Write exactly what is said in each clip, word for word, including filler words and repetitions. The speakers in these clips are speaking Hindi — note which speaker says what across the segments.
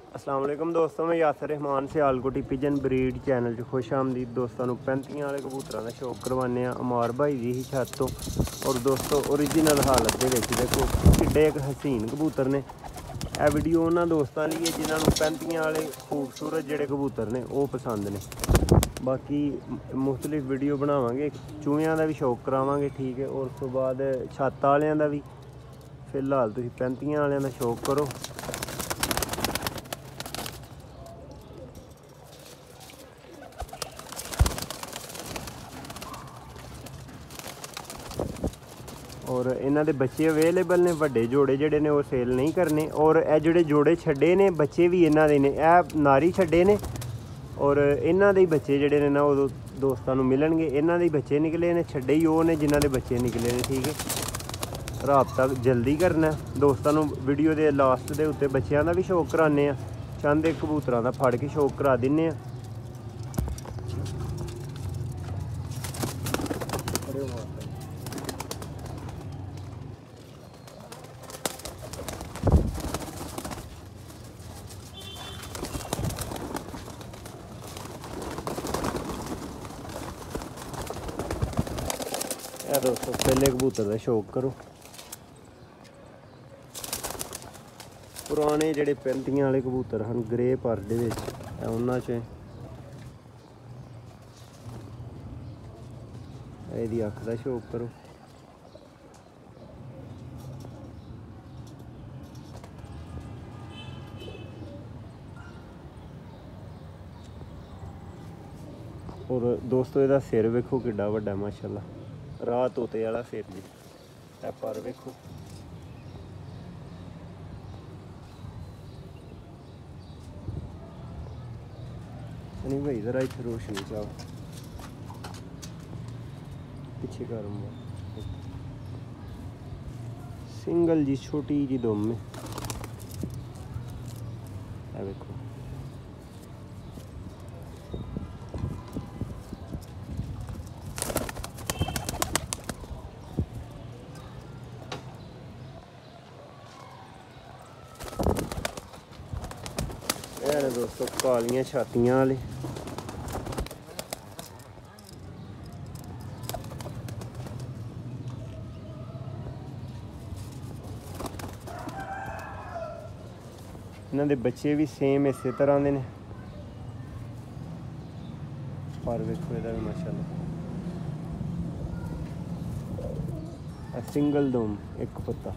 Speaker 1: अस्सलाम वालेकुम दोस्तों, मैं यासर रहमान से आलकोटी पिजन ब्रीड चैनल च खुश आमदीद। दोस्तों पैंतियां वाले कबूतरों का शौक करवाने अमार भाई जी ही छत तो। और दोस्तों ओरिजिनल हालत के देखो किड्डे एक हसीन कबूतर ने। यह वीडियो उन्होंने दोस्तों लिए जिन्होंने पैंतियां वाले खूबसूरत जोड़े कबूतर ने वो पसंद ने। बाकी मुख्तलिफ वीडियो बनावांगे, चूहियां का भी शौक करावांगे, ठीक है। और उस तो बाद छत वालियां का भी। फिलहाल तुसीं पैंतियां वालियां का शौक करो। और इन्हों के बच्चे अवेलेबल ने, वड्डे जोड़े जोड़े ने वो सेल नहीं करने। और यह जोड़े जोड़े छड्डे ने बच्चे भी इन्हों के ने, यह नारी छड्डे ने। और इन्हों के बच्चे जोड़े ने ना वो दोस्तों को मिलणगे। इन्हों के बच्चे निकले ने, छड्डे ही वो ने जिन्हों के बच्चे निकले ने, ठीक है। राबता जल्दी करना दोस्तों को। वीडियो के लास्ट के उत्ते बच्चों का भी शौक कराने, चंद कबूतरों का फड़ के शौक करा दें। दोस्तों पहले कबूतर का शौक करो। पुराने जोड़े पैंतियां वाले कबूतर हैं ग्रे परदे उन्होंने च यदी अख का शौक करो। और दोस्तों इसका सिर वेखो किड्डा वड्डा माशाल्लाह, राह तोते वाला सिर जी। पर वेखो नहीं भाई, जरा इतने रोशनी चाहो पीछे कर सिंगल जी, छोटी जी दुम में देखो। दोस्तों कालियां छातियां वाले इन्हों के बच्चे भी सेम इस तरह के ने। पर वेखो इहदा भी माशाल्लाह सिंगल दुम एक पत्ता।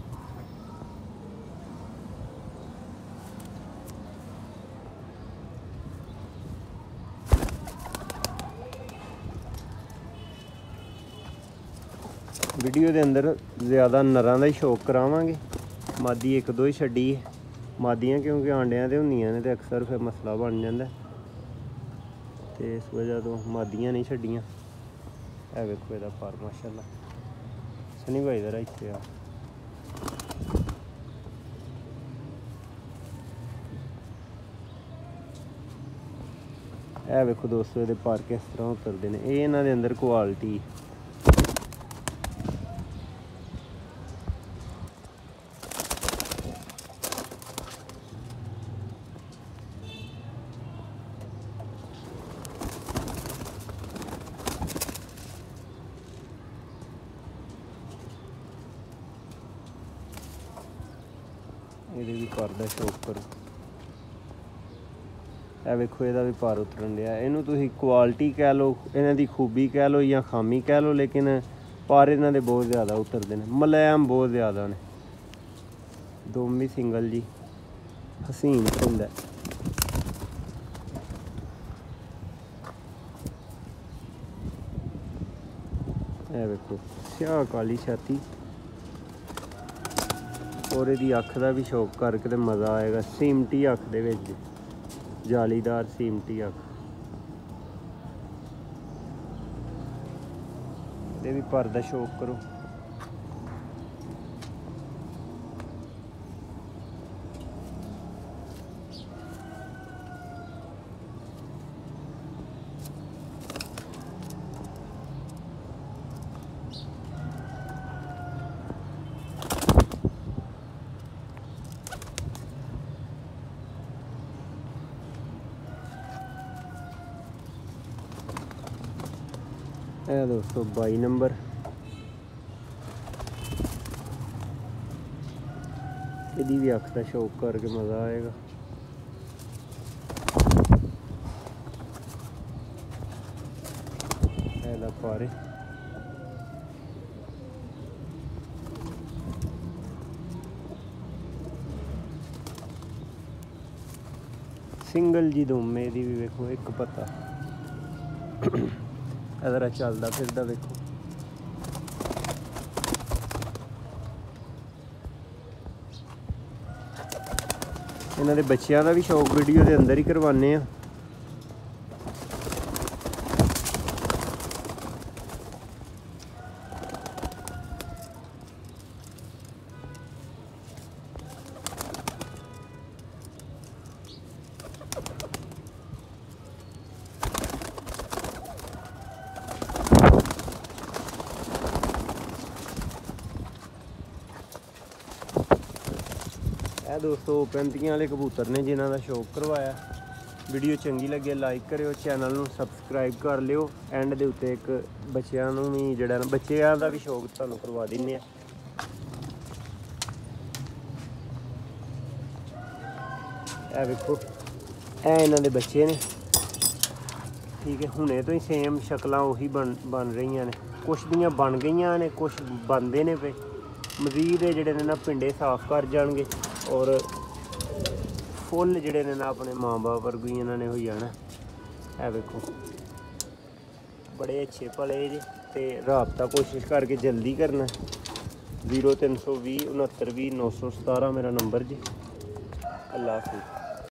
Speaker 1: वीडियो के अंदर ज़्यादा नरां का ही शौक करावांगे। मादी एक दो ही छड्डी है, मादियां क्योंकि आंडियां ते हुंदियां ने ते अक्सर फिर मसला बन जाता है, तो इस वजह तो मादियां नहीं छड्डियां। है वेखो इहदा पर माशाल्लाह। सनी भाई जरा इत्थे आ। है वेखो दोस्तों इहदे पर किस तरह उतरदे ने। ये इन्हां दे अंदर क्वालिटी ये भी पर का शौक करो। यह वेखो ਇਹਦਾ भी पर उतरन दिया। इनू तुसीं क्वालिटी कह लो, इन्हां दी खूबी कह लो या खामी कह लो, लेकिन पर इन्हां दे बहुत ज़्यादा उतरते हैं, मुलायम बहुत ज़्यादा ने। दुम भी सिंगल जी हसीन होंदा है। यह वेखो स्याह काली छाती और यदी अख का भी शौक करके तो मज़ा आएगा। सीमटी अख दे विच जालीदार सीमटी अख, ये भी पर का शौक करो। ਇਹ ਦੋਸਤੋ ਬਾਈ ਨੰਬਰ। ਇਹਦੀ ਵੀ ਅੱਖ ਦਾ ਸ਼ੌਕ ਕਰਕੇ ਮਜ਼ਾ ਆਏਗਾ। ਇਹਦਾ ਪਾਰੇ ਸਿੰਗਲ ਜੀ ਦੋਮੇ ਦੀ ਵੀ ਵੇਖੋ ਇੱਕ ਪਤਾ ਅਦਰ ਚੱਲਦਾ ਫਿਰਦਾ ਵੇਖੋ। ਇਹਨਾਂ ਦੇ ਬੱਚਿਆਂ ਦਾ ਵੀ ਸ਼ੌਕ ਵੀਡੀਓ ਦੇ ਅੰਦਰ ਹੀ ਕਰਵਾਉਂਦੇ ਆ। ਇਹ ਦੋਸਤੋ ਪੈਂਤੀਆਂ ਵਾਲੇ ਕਬੂਤਰ ਨੇ ਜਿਨ੍ਹਾਂ ਦਾ ਸ਼ੌਕ ਕਰਵਾਇਆ। ਵੀਡੀਓ ਚੰਗੀ ਲੱਗੇ ਲਾਈਕ ਕਰਿਓ, ਚੈਨਲ ਨੂੰ ਸਬਸਕ੍ਰਾਈਬ ਕਰ ਲਿਓ। ਐਂਡ ਦੇ ਉੱਤੇ ਇੱਕ ਬੱਚਿਆਂ ਨੂੰ ਵੀ ਜਿਹੜਾ ਨਾ ਬੱਚਿਆਂ ਦਾ ਵੀ ਸ਼ੌਕ ਤੁਹਾਨੂੰ ਕਰਵਾ ਦਿੰਦੇ ਆ। ਇਹ ਵੇਖੋ ਇਹ ਇਹਨਾਂ ਦੇ ਬੱਚੇ ਨੇ, ਠੀਕ ਹੈ। ਹੁਣੇ ਤੋਂ ਹੀ ਸੇਮ ਸ਼ਕਲਾਂ ਉਹੀ ਬਣ ਬਣ ਰਹੀਆਂ ਨੇ, ਕੁਛ ਦੀਆਂ ਬਣ ਗਈਆਂ ਨੇ, ਕੁਛ ਬਣਦੇ ਨੇ ਪਏ। ਮਜ਼ੀਦ ਇਹ ਜਿਹੜੇ ਨੇ ਨਾ ਪਿੰਡੇ ਸਾਫ਼ ਕਰ ਜਾਣਗੇ ਔਰ ਫੁੱਲ ਜਿਹੜੇ ਨੇ ਨਾ ਆਪਣੇ ਮਾਂ ਬਾਪ ਵਰਗੂ ਹੀ ਇਹਨਾਂ ਨੇ ਹੋ ਜਾਣਾ। ਇਹ ਵੇਖੋ ਬੜੇ ਅੱਛੇ ਭਲੇ ਜੇ। ਤੇ ਰਾਬਤਾ ਕੋਸ਼ਿਸ਼ ਕਰਕੇ ਜਲਦੀ ਕਰਨਾ। ਜ਼ੀਰੋ ਤਿੰਨ ਸੌ ਵੀਹ ਉਣਹੱਤਰ ਵੀਹ ਨੌ ਸੌ ਸਤਾਰਾਂ ਮੇਰਾ ਨੰਬਰ ਜੀ। ਅੱਲਾ ਹਾਫਿਜ਼।